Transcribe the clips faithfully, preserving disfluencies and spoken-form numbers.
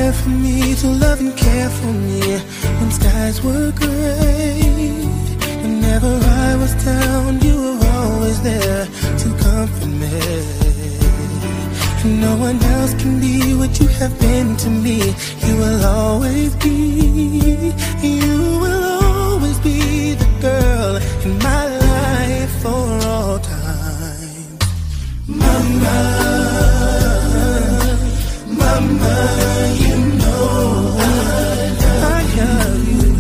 there for me, to love and care for me when skies were gray. Whenever I was down, you were always there to comfort me. And no one else can be what you have been to me. You will always be, you will always be the girl in my life for all time. Mama, Mama, you know I love you.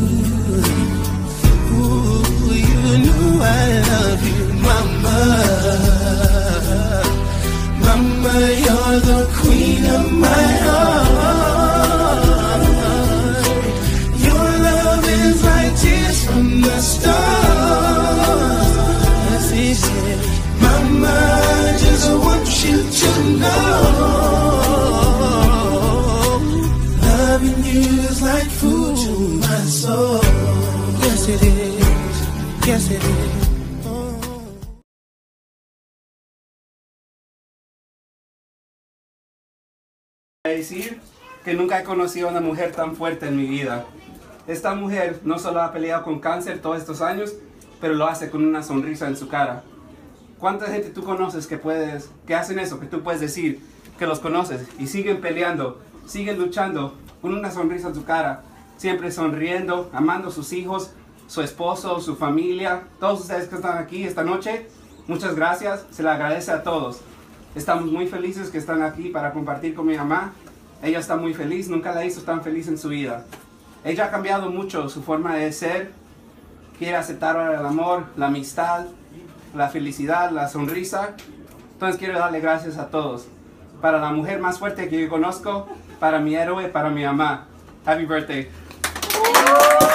Ooh, you know I love you, Mama. Mama, you're the queen of my heart. Your love is like tears from the stars. As he said, Mama, I just want you to know, loving you is like food to my soul. Yes it is, yes it is. Decir que nunca he conocido a una mujer tan fuerte en mi vida. Esta mujer no solo ha peleado con cáncer todos estos años, pero lo hace con una sonrisa en su cara. ¿Cuánta gente tú conoces que, puedes, que hacen eso, que tú puedes decir que los conoces y siguen peleando, siguen luchando con una sonrisa en su cara, siempre sonriendo, amando a sus hijos, su esposo, su familia? Todos ustedes que están aquí esta noche, muchas gracias, se le agradece a todos. Estamos muy felices que están aquí para compartir con mi mamá. Ella está muy feliz, nunca la hizo tan feliz en su vida. Ella ha cambiado mucho su forma de ser, quiere aceptar el amor, la amistad, la felicidad, la sonrisa. Entonces quiero darle gracias a todos. Para la mujer más fuerte que yo conozco, para mi héroe, para mi mamá. Happy birthday.